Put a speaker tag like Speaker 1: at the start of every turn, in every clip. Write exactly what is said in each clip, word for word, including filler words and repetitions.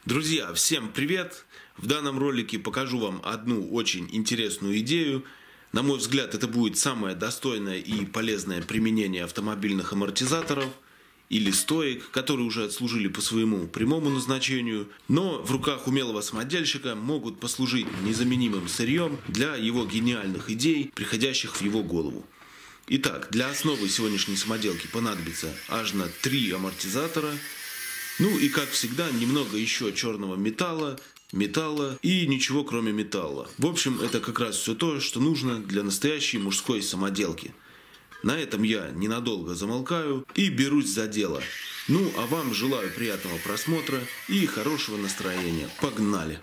Speaker 1: Друзья, всем привет! В данном ролике покажу вам одну очень интересную идею. На мой взгляд, это будет самое достойное и полезное применение автомобильных амортизаторов или стоек, которые уже отслужили по своему прямому назначению, но в руках умелого самодельщика могут послужить незаменимым сырьем для его гениальных идей, приходящих в его голову. Итак, для основы сегодняшней самоделки понадобится аж на три амортизатора. Ну и, как всегда, немного еще черного металла, металла и ничего кроме металла. В общем, это как раз все то, что нужно для настоящей мужской самоделки. На этом я ненадолго замолкаю и берусь за дело. Ну, а вам желаю приятного просмотра и хорошего настроения. Погнали!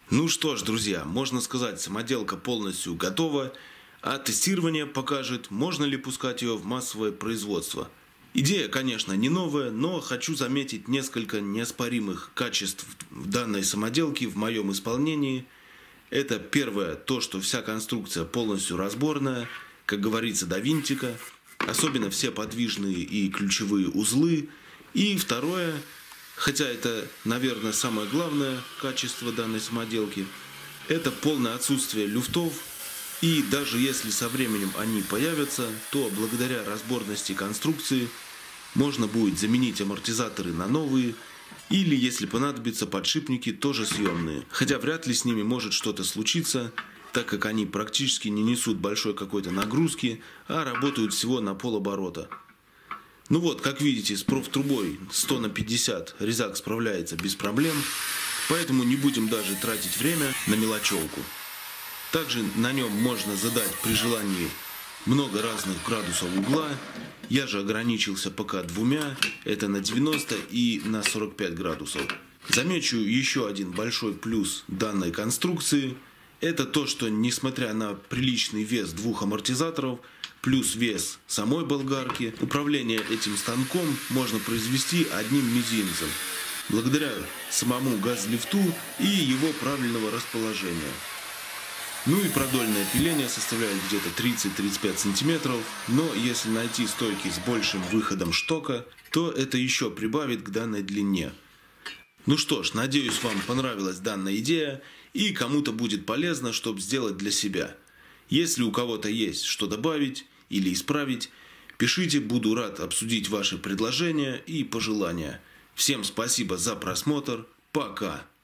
Speaker 1: Ну что ж, друзья, можно сказать, самоделка полностью готова, а тестирование покажет, можно ли пускать ее в массовое производство. Идея, конечно, не новая, но хочу заметить несколько неоспоримых качеств в данной самоделке в моем исполнении. Это первое, то, что вся конструкция полностью разборная, как говорится, до винтика, особенно все подвижные и ключевые узлы. И второе, хотя это, наверное, самое главное качество данной самоделки, это полное отсутствие люфтов. И даже если со временем они появятся, то благодаря разборности конструкции можно будет заменить амортизаторы на новые, или, если понадобится, подшипники тоже съемные. Хотя вряд ли с ними может что-то случиться, так как они практически не несут большой какой-то нагрузки, а работают всего на полоборота. Ну вот, как видите, с профтрубой сто на пятьдесят резак справляется без проблем, поэтому не будем даже тратить время на мелочевку. Также на нем можно задать при желании много разных градусов угла. Я же ограничился пока двумя, это на девяносто и на сорок пять градусов. Замечу еще один большой плюс данной конструкции. Это то, что несмотря на приличный вес двух амортизаторов, плюс вес самой болгарки, управление этим станком можно произвести одним мизинцем, благодаря самому газлифту и его правильного расположения. Ну и продольное пиление составляет где-то тридцать-тридцать пять сантиметров, но если найти стойки с большим выходом штока, то это еще прибавит к данной длине. Ну что ж, надеюсь, вам понравилась данная идея и кому-то будет полезно, чтобы сделать для себя. Если у кого-то есть что добавить или исправить, пишите, буду рад обсудить ваши предложения и пожелания. Всем спасибо за просмотр, пока!